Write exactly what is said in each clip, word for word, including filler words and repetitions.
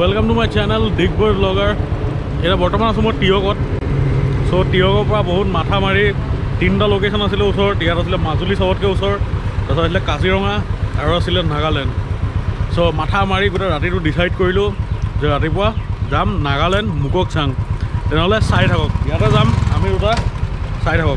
Welcome to my channel डिगबर्ड blogger. এটা বৰ্তমান আছো মই টিয়কত। সো টিয়কৰ পৰা বহুত মাথা মাৰি তিনিটা লোকেশ্যন আছিলে ওচৰত। ইয়াত আছিলে মাজুলী চবতকৈ ওচৰ, তাৰপিছত আছিলে কাজিৰঙা আৰু আছিলে নাগালেণ্ড। সো মাথা মাৰি গোটেই ৰাতিটো ডিচাইড কৰিলোঁ যে ৰাতিপুৱা যাম নাগালেণ্ড মুককচাং। তেনেহ'লে চাই থাকক, ইয়াতে যাম আমি দুটা, চাই থাকক।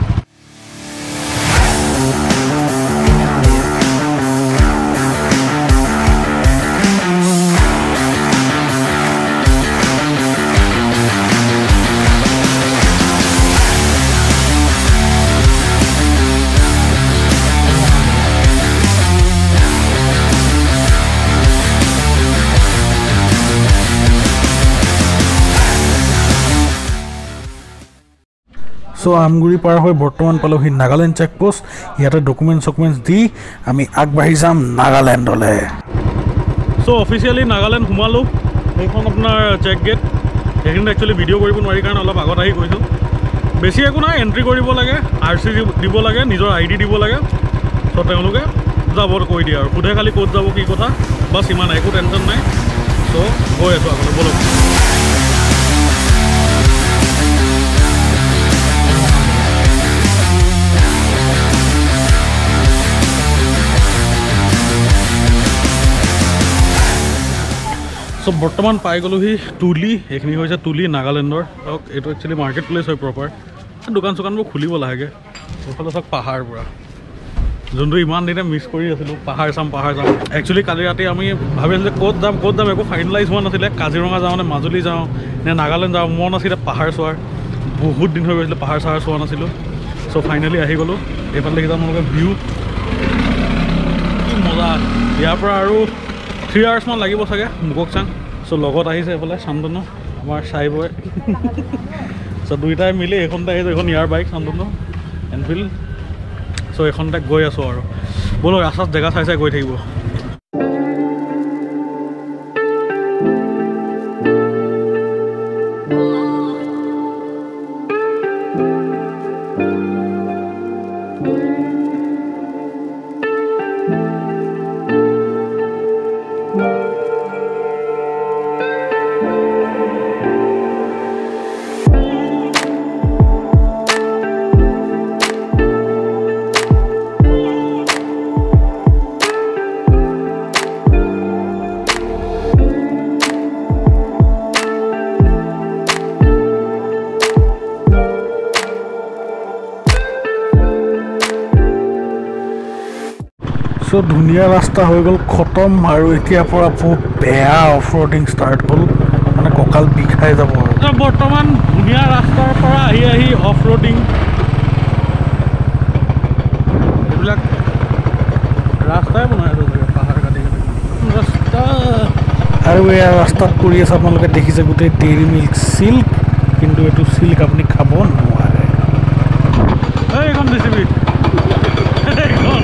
सो आमगुरी पार हो बर्तमान पालोहि नागालैंड चेकपोस्ट। इते डकुमेंट सकुमेंट्स दी आमी आगबाढ़ी जाम नागालैंडले। सो अफिशियली नागालैंड सोमालो। এইখন আপোনাৰ চেক গেট। এইখিনিত একচুৱেলি ভিডিঅ' কৰিব নোৱাৰি কাৰণে অলপ আগত আহি কৈছোঁ। বেছি একো নাই, এণ্ট্ৰি কৰিব লাগে, আৰ চি দিব লাগে, নিজৰ আই ডি দিব লাগে। চ' তেওঁলোকে যাব কৈ দিয়ে আৰু সোধে খালি ক'ত যাব কি কথা, বাছ ইমান একো টেনশ্যন নাই। চ' গৈ আছোঁ আগলৈ, বলক। सो बर्तमान पाई गलोहि तुली। এইখিনি হৈছে তুলি নাগালেণ্ডৰ। ধৰক এইটো একচুৱেলি মাৰ্কেট প্লেচ হয় প্ৰপাৰ। দোকান চোকানবোৰ খুলিব লাগে। এইফালে চাওক পাহাৰ পুৰা, যোনটো ইমান দিনে মিছ কৰি আছিলোঁ। পাহাৰ চাম পাহাৰ চাম। একচুৱেলি কালি ৰাতি আমি ভাবি আছিলোঁ ক'ত যাম ক'ত যাম, একো ফাইনেলাইজ হোৱা নাছিলে। কাজিৰঙা যাওঁ নে মাজুলী যাওঁ নে নাগালেণ্ড যাওঁ, মন আছিলে পাহাৰ চোৱাৰ। বহুত দিন হৈ গৈছিলে পাহাৰ চাহাৰ চোৱা নাছিলোঁ। চ' ফাইনেলি আহি গ'লোঁ। এইফালে দেখিছা আপোনালোকে ভিউ, কি মজা। ইয়াৰ পৰা আৰু থ্ৰী আৱাৰ্ছমান লাগিব চাগে মুককচাং। চ' লগত আহিছে এইফালে শান্তনু, আমাৰ চাই বয়। চ' দুইটাই মিলি এইখনতে আহিছে, এইখন ইয়াৰ বাইক শান্তনু এনফিল্ড। চ' এইখনতে গৈ আছোঁ আৰু ব'লক, ৰাস্তাত জেগা চাই চাই গৈ থাকিব। सो धुनिया रास्ता हो गल खतम और इतिया पर बहुत बेया अफ रोडिंग स्टार्ट हल, माने ककाल बिखाई যাব। बर्तमान धुनिया रास्तार पर आहि आहि अफ रोडिंग एबिलाक रास्ताय बनाय আছে পাহাৰ কাটি কাটি रास्ता। আৰু এই ৰাস্তাত কৰি আছে আপোনালোকে দেখিছে গোটেই ডেইৰী মিল্ক সিল্ক, কিন্তু এটো সিল্ক আপুনি খাব নোৱাৰে। এইখন দিছিবি এইখন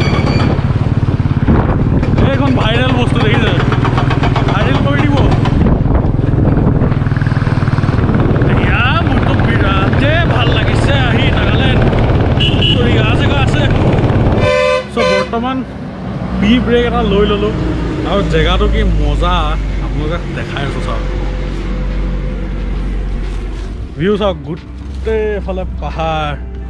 এইখন ভাইৰেল বস্তু দেখিছে, ভাইৰেল কৰি দিব। এয়া মোৰতো বিৰাটে ভাল লাগিছে আহি নাগালেণ্ড। জেগা আছে। চ' বৰ্তমান পি ব্ৰেক এটা লৈ ল'লোঁ আৰু জেগাটো কি মজা আপোনালোকে দেখাই আছোঁ। চাওক ভিউ চাওক, গোটেইফালে পাহাৰ।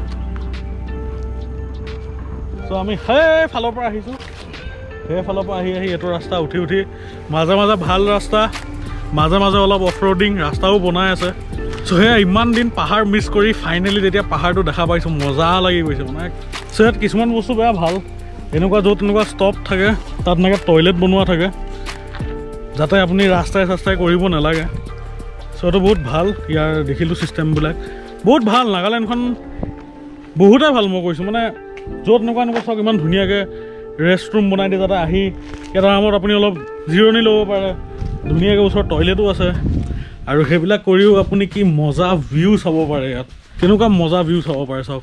চ' আমি সেইফালৰ পৰা আহিছোঁ, সেইফালৰ পৰা আহি আহি এইটো ৰাস্তা উঠি উঠি মাজে মাজে ভাল ৰাস্তা, মাজে মাজে অলপ অফ ৰোডিং ৰাস্তাও বনাই আছে। চ' সেয়া ইমান দিন পাহাৰ মিছ কৰি ফাইনেলি যেতিয়া পাহাৰটো দেখা পাইছোঁ, মজা লাগি গৈছে মানে। চ' ইয়াত কিছুমান বস্তু বেয়া ভাল, এনেকুৱা য'ত এনেকুৱা ষ্টপ থাকে তাত এনেকৈ টয়লেট বনোৱা থাকে, যাতে আপুনি ৰাস্তাই চাস্তাই কৰিব নালাগে। চ' এইটো বহুত ভাল, ইয়াৰ দেখিলোঁ ছিষ্টেমবিলাক বহুত ভাল। নাগালেণ্ডখন বহুতেই ভাল মই কৈছোঁ, মানে য'ত এনেকুৱা এনেকুৱা চাওক ইমান ধুনীয়াকৈ ৰেষ্টৰুম বনাই দিয়ে, যাতে আহি ইয়াত আৰামত আপুনি অলপ জিৰণি ল'ব পাৰে। ধুনীয়াকৈ ওচৰত টয়লেটো আছে আৰু সেইবিলাক কৰিও আপুনি কি মজা ভিউ চাব পাৰে। ইয়াত কেনেকুৱা মজা ভিউ চাব পাৰে চাওক।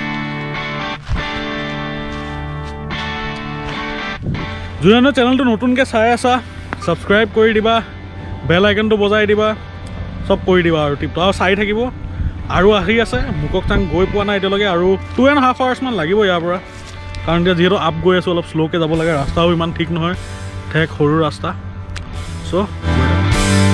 যোনে চেনেলটো নতুনকৈ চাই আছা ছাবস্ক্ৰাইব কৰি দিবা, বেল আইকনটো বজাই দিবা, চব কৰি দিবা আৰু টিপটো আৰু চাই থাকিব। আৰু আহি আছে মুককচাং গৈ পোৱা নাই এতিয়ালৈকে, আৰু টু এণ্ড হাফ আৱাৰ্ছমান লাগিব ইয়াৰ পৰা। কাৰণ এতিয়া যিহেতু আপ গৈ আছোঁ, অলপ শ্ল'কৈ যাব লাগে, ৰাস্তাও ইমান ঠিক নহয়, ঠেক সৰু ৰাস্তা। চ'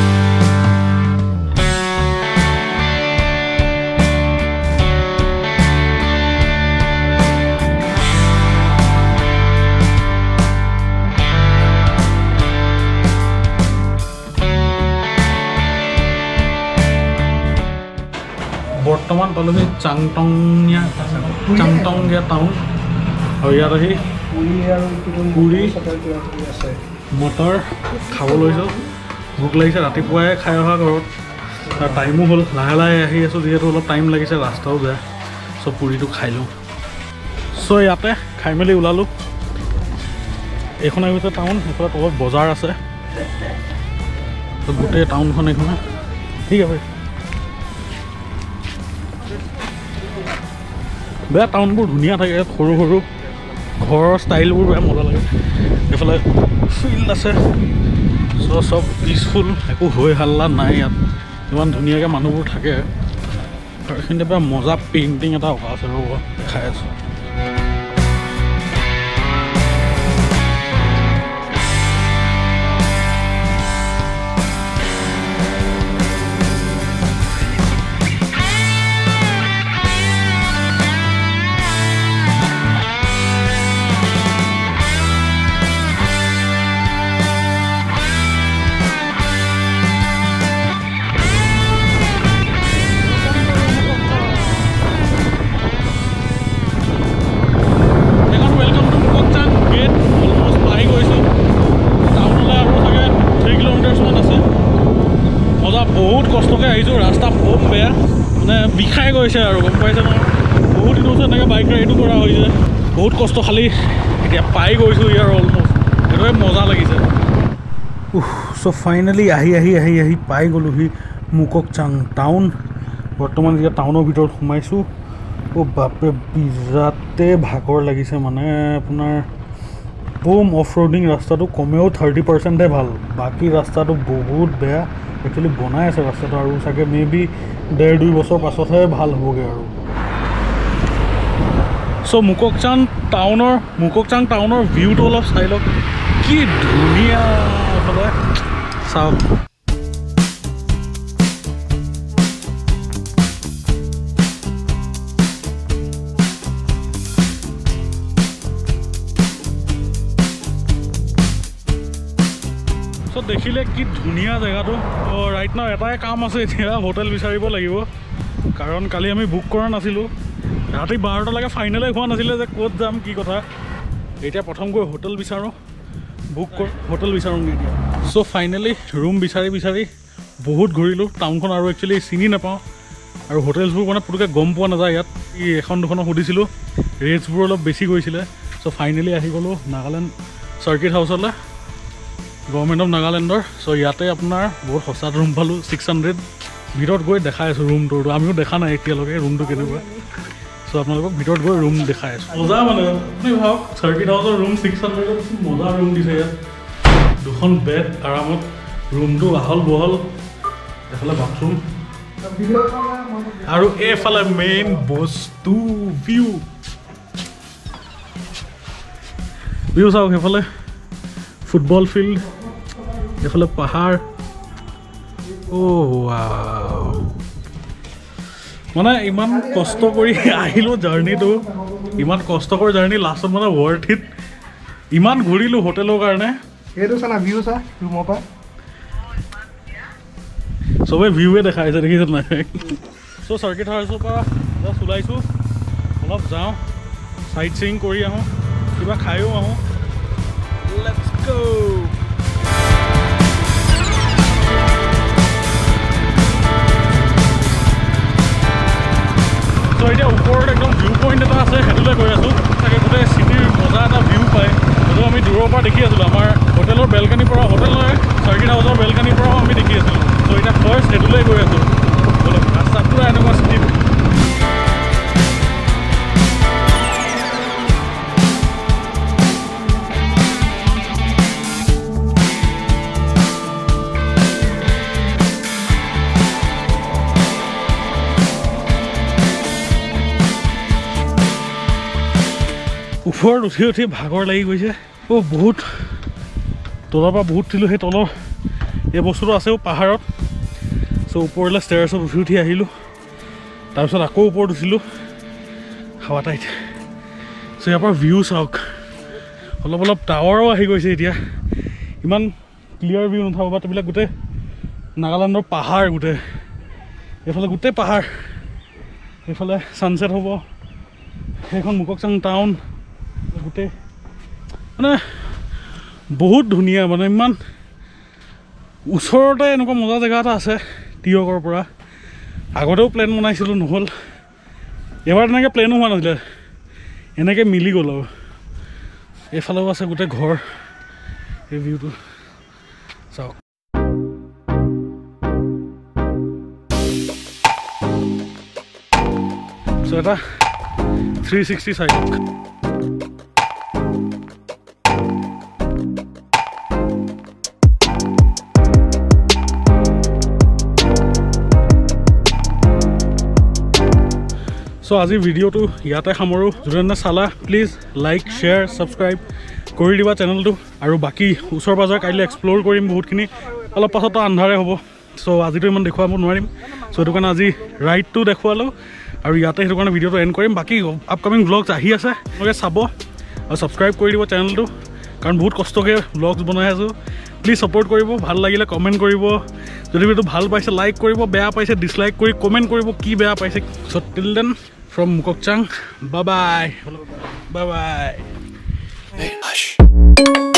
পালোহি চাংটঙীয়া চাংটঙীয়া টাউন আৰু ইয়াত আহি পুৰি মটৰ খাব লৈছোঁ ভোক লাগিছে ৰাতিপুৱাই খাই অহা ঘৰত তাৰ টাইমো হ'ল লাহে লাহে আহি আছোঁ যিহেতু অলপ টাইম লাগিছে ৰাস্তাও বেয়া চ' পুৰিটো খাই লওঁ চ' ইয়াতে খাই মেলি ওলালোঁ এইখনে হৈছে টাউন এইফালে তলত বজাৰ আছে গোটেই টাউনখন এইখনে ঠিক আছে বেয়া টাউনবোৰ ধুনীয়া থাকে সৰু সৰু ঘৰৰ ষ্টাইলবোৰ বেয়া মজা লাগে এইফালে ফিল্ড আছে চ' চব পিচফুল একো হৈ হাল্লা নাই ইয়াত ইমান ধুনীয়াকৈ মানুহবোৰ থাকে আৰু এইখিনিতে বেয়া মজা পেইণ্টিং এটা অঁকা আছে ৰ'ব দেখাই আছোঁ বহুত কষ্টকৈ আহিছোঁ ৰাস্তা খুব বেয়া মানে বিষাই গৈছে আৰু গম পাইছে নহয় বহুত দিন হৈছে এনেকৈ বাইক ৰাইডো কৰা হৈছে বহুত কষ্ট খালি এতিয়া পাই গৈছোঁ ইয়াৰ অলমষ্ট সেইটোৱে মজা লাগিছে উহ চ' ফাইনেলি আহি আহি আহি আহি পাই গ'লোহি মুককচাং টাউন বৰ্তমান যেতিয়া টাউনৰ ভিতৰত সোমাইছোঁ অ' বাপৰে বিৰাতে ভাগৰ লাগিছে মানে আপোনাৰ বম অফ ৰোডিং ৰাস্তাটো কমেও থাৰ্টি পাৰ্চেণ্টহে ভাল বাকী ৰাস্তাটো বহুত বেয়া একচুৱেলি বনাই আছে ৰাস্তাটো আৰু চাগে মে বি ডেৰ দুই বছৰ পাছতহে ভাল হ'বগৈ আৰু চ' মুককচাং টাউনৰ মুককচাং টাউনৰ ভিউটো অলপ চাই লওক কি ধুনীয়া এইফালে চাওক চ' দেখিলে কি ধুনীয়া জেগাটো ৰাইট নাও এটাই কাম আছে এতিয়া হোটেল বিচাৰিব লাগিব কাৰণ কালি আমি বুক কৰা নাছিলোঁ ৰাতি বাৰটালৈকে ফাইনেলে হোৱা নাছিলে যে ক'ত যাম কি কথা এতিয়া প্ৰথম গৈ হোটেল বিচাৰোঁ বুক কৰ হোটেল বিচাৰোঁগৈ এতিয়া চ' ফাইনেলি ৰুম বিচাৰি বিচাৰি বহুত ঘূৰিলোঁ টাউনখন আৰু একচুৱেলি চিনি নাপাওঁ আৰু হোটেলছবোৰ মানে পুতুকৈ গম পোৱা নাযায় ইয়াত ই এখন দুখনক সুধিছিলোঁ ৰেটছবোৰ অলপ বেছি গৈছিলে চ' ফাইনেলি আহি গ'লোঁ Nagaland circuit house government of নাগালেণ্ডৰ চ' ইয়াতে আপোনাৰ বহুত সস্তাত ৰুম পালোঁ ছিক্স হাণ্ড্ৰেড ভিতৰত গৈ দেখাই আছোঁ ৰুমটোৰ আমিও দেখা নাই এতিয়ালৈকে ৰুমটো কেনেকুৱা চ' আপোনালোকক ভিতৰত গৈ ৰুম দেখাই আছোঁ মজা মানে আপুনি ভাবক চাৰ্কিট হাউচৰ ৰুম ছিক্স হাণ্ড্ৰেডত মজা ৰুম দিছে ইয়াত দুখন বেড আৰামত ৰুমটো আহল বহল এইফালে বাথৰুম আৰু এইফালে মেইন বস্তু ভিউ ভিউ চাওক সেইফালে ফুটবল ফিল্ড এইফালে পাহাৰ অ' মানে ইমান কষ্ট কৰি আহিলোঁ জাৰ্ণিটো ইমান কষ্টকৰ জাৰ্ণি লাষ্টত মানে ৱৰ্থ ইট ইমান ঘূৰিলোঁ হোটেলৰ কাৰণে এইটো চানা ভিউ চা ৰুমৰ পৰা চবেই ভিউৱে দেখাইছে দেখিছে নাই চ' চাৰ্কিট হাউচৰ পৰা জাষ্ট ওলাইছোঁ অলপ যাওঁ চাইট চিং কৰি আহোঁ কিবা খায়ো আহোঁ লেটছ গো চ' এতিয়া ওপৰত একদম ভিউ পইণ্ট এটা আছে সেইটোলৈ গৈ আছোঁ তাকে গোটেই চিটিৰ মজা এটা ভিউ পায় সেইটো আমি দূৰৰ পৰা দেখি আছিলোঁ আমাৰ হোটেলৰ বেলকানিৰ পৰা হোটেল নহয় চাৰ্কিট হাউচৰ বেলকানিৰ পৰাও আমি দেখি আছিলোঁ চ' এতিয়া ফাৰ্ষ্ট সেইটোলৈ গৈ আছোঁ অলপ ৰাস্তা পূৰা এনেকুৱা চিটি ওপৰত উঠি উঠি ভাগৰ লাগি গৈছে অ' বহুত তলৰ পৰা বহুত উঠিলোঁ সেই তলৰ এই বস্তুটো আছেও পাহাৰত চ' ওপৰলৈ ষ্টেয়াৰ্ছত উঠি উঠি আহিলোঁ তাৰপিছত আকৌ ওপৰত উঠিলোঁ হাৱা টাইট চ' ইয়াৰ পৰা ভিউ চাওক অলপ অলপ টাৱাৰো আহি গৈছে এতিয়া ইমান ক্লিয়াৰ ভিউ নুঠাব বাট এইবিলাক গোটেই নাগালেণ্ডৰ পাহাৰ গোটেই এইফালে গোটেই পাহাৰ এইফালে ছানছেট হ'ব সেইখন মুককচাং টাউন গোটেই মানে বহুত ধুনীয়া মানে ইমান ওচৰতে এনেকুৱা মজা জেগা এটা আছে টিয়কৰ পৰা আগতেও প্লেন বনাইছিলোঁ নহ'ল এবাৰ তেনেকৈ প্লেনো হোৱা নাছিলে এনেকৈ মিলি গ'ল আৰু এইফালেও আছে গোটেই ঘৰ এই ভিউটো চাওক চ' এটা থ্ৰী ছিক্সটি চাইড চ' আজিৰ ভিডিঅ'টো ইয়াতে সামৰোঁ যোনে চালা প্লিজ লাইক শ্বেয়াৰ ছাবস্ক্ৰাইব কৰি দিবা চেনেলটো আৰু বাকী ওচৰ পাজৰ কাইলৈ এক্সপ্ল'ৰ কৰিম বহুতখিনি অলপ পাছতো আন্ধাৰে হ'ব চ' আজিতো ইমান দেখুৱাব নোৱাৰিম চ' সেইটো কাৰণে আজি ৰাইডটো দেখুৱালোঁ আৰু ইয়াতে সেইটো কাৰণে ভিডিঅ'টো এণ্ড কৰিম বাকী আপকামিং ভ্লগছ আহি আছে আপোনালোকে চাব আৰু ছাবস্ক্ৰাইব কৰি দিব চেনেলটো কাৰণ বহুত কষ্টকৈ ভ্লগছ বনাই আছোঁ প্লিজ ছাপোৰ্ট কৰিব ভাল লাগিলে কমেণ্ট কৰিব যদি ভিডিঅ'টো ভাল পাইছে লাইক কৰিব বেয়া পাইছে ডিছলাইক কৰি কমেণ্ট কৰিব কি বেয়া পাইছে চ' till then from মুককচাং bye bye bye bye